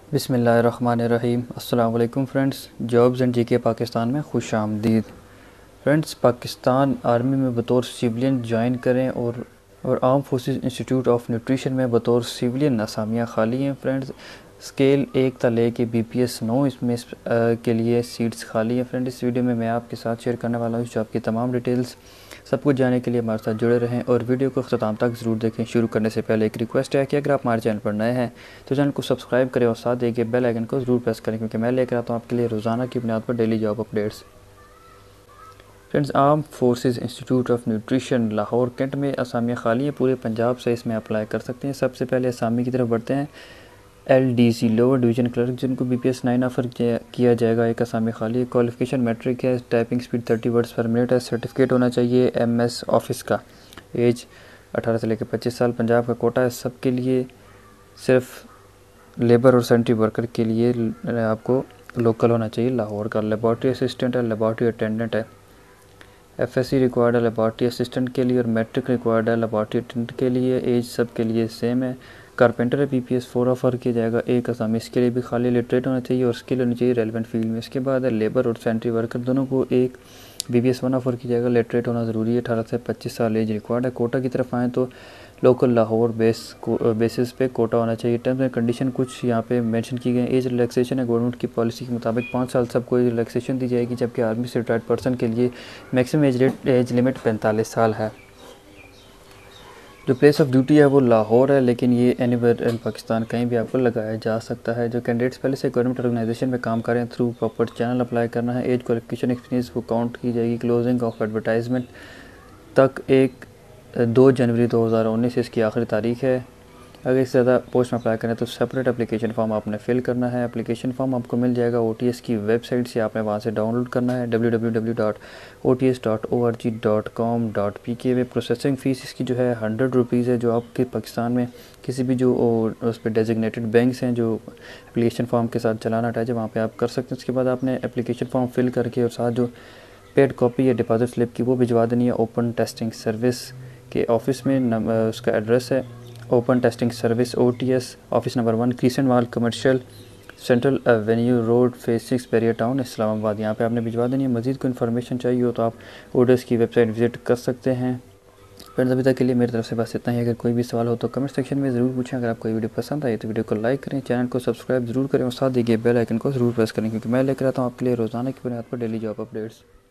बिस्मिल्लाहिर्रहमानिर्रहीम। अस्सलाम वालेकुम friends, jobs and GK Pakistan में खुश आमदीद। फ्रेंड्स, पाकिस्तान आर्मी में बतौर सिविलियन ज्वाइन करें और armed forces institute of nutrition में बतौर सिविलियन असामियाँ खाली हैं। फ्रेंड्स, स्केल 1 से लेके BPS 9 इसमें के लिए सीट्स खाली हैं। फ्रेंड, इस वीडियो में मैं आपके साथ शेयर करने वाला हूँ जॉब की तमाम डिटेल्स। सब कुछ जानने के लिए हमारे साथ जुड़े रहें और वीडियो को ख़त्म तक ज़रूर देखें। शुरू करने से पहले एक रिक्वेस्ट है कि अगर आप हमारे चैनल पर नए हैं तो चैनल को सब्सक्राइब करें और साथ देखिए बेल आइकन को ज़रूर प्रेस करें, क्योंकि मैं लेकर आता हूँ आपके लिए रोज़ाना की बुनियाद पर daily job updates. Friends, armed forces institute of nutrition Lahore cantt में असामियाँ खाली हैं। पूरे पंजाब से इसमें अप्लाई कर सकते हैं। सबसे पहले असामी की तरफ बढ़ते हैं। LDC लोअर डिवीज़न क्लर्क, जिनको BPS 9 ऑफ़र किया जाएगा, एक असामी खाली है। क्वालिफिकेशन मैट्रिक है, typing speed 30 words per minute है। सर्टिफिकेट होना चाहिए MS ऑफिस का। एज 18 से लेकर 25 साल। पंजाब का कोटा है सबके लिए, सिर्फ लेबर और सेंट्री वर्कर के लिए आपको लोकल होना चाहिए लाहौर का। लेबॉर्ट्री असिस्टेंट है, लेबॉर्ट्री अटेंडेंट है। FSC रिक्वायर्ड है लेबॉर्ट्री असिस्टेंट के लिए और मैट्रिक रिक्वायर्ड है लेबॉर्ट्री अटेंडेंट के लिए। एज सब के लिए सेम है। कारपेंटर है, BPS 4 ऑफ़र किया जाएगा। एक असामी इसके लिए भी खाली। लिटरेट होना चाहिए और स्किल होनी चाहिए रेलिवेंट फील्ड में। इसके बाद है लेबर और सेंट्री वर्कर, दोनों को एक BPS 1 ऑफ़र किया जाएगा। लिटरेट होना ज़रूरी है। 18 से 25 साल एज रिक्वायर्ड है। कोटा की तरफ आएँ तो लोकल लाहौर बेसिस पे कोटा होना चाहिए। टर्म्स एंड कंडीशन कुछ यहाँ पे मेंशन की गई। एज रिलैक्सेशन है, गवर्नमेंट की पॉलिसी के मुताबिक 5 साल सबको रिलैक्सेशन दी जाएगी, जबकि आर्मी से रिटायर्ड पर्सन के लिए मैक्सिमम एज लिमिट 45 साल है। जो प्लेस ऑफ ड्यूटी है वो लाहौर है, लेकिन ये एनीवेयर इन पाकिस्तान कहीं भी आपको लगाया जा सकता है। जो कैंडिडेट्स पहले से गवर्नमेंट ऑर्गेनाइजेशन में काम कर रहे हैं, थ्रू प्रॉपर चैनल अप्लाई करना है। एज क्वालिफिकेशन एक्सपीरियंस वो काउंट की जाएगी। क्लोजिंग ऑफ एडवर्टाइजमेंट तक 2 जनवरी 2019 इसकी आखिरी तारीख है। अगर इससे ज़्यादा पोस्ट में अप्लाई करें तो सेपरेट एप्लीकेशन फॉर्म आपने फिल करना है। एप्लीकेशन फॉर्म आपको मिल जाएगा OTS की वेबसाइट से, आपने वहाँ से डाउनलोड करना है www.ots.org.com.pk में। प्रोसेसिंग फ़ीस इसकी जो है 100 रुपीज़ है, जो आपके पाकिस्तान में किसी भी जो उस पर डेजिग्नेटेड बैंक्स हैं जो एप्लीकेशन फॉर्म के साथ चलाना अटैच है, वहाँ पर आप कर सकते हैं। उसके बाद आपने एप्लीकेशन फॉर्म फिल करके और साथ जो पेड कॉपी या डिपॉजिट स्लिप की वो भिजवा देनी है। ओपन टेस्टिंग सर्विस के ऑफिस में उसका एड्रेस है open testing service OTS, office number 1, crescent mall commercial, central avenue road, phase 6, barrier town, Islamabad. यहाँ पे आपने भिजवा देनी है। मज़ीद को इन्फॉर्मेशन चाहिए हो तो आप OTS की वेबसाइट विज़िट कर सकते हैं। फ्रेंड्स, अभी तक के लिए मेरी तरफ से बस इतना ही। अगर कोई भी सवाल हो तो कमेंट सेक्शन में ज़रूर पूछें। अगर आपको वीडियो पसंद आए तो वीडियो को लाइक करें, चैनल को सब्सक्राइब ज़रूर करें और साथ देखिए बेल आइकन को ज़रूर प्रेस करें, क्योंकि मैं लेकर आता हूँ आपके लिए रोज़ाना की बुनियाद पर डेली जॉब अपडेट्स।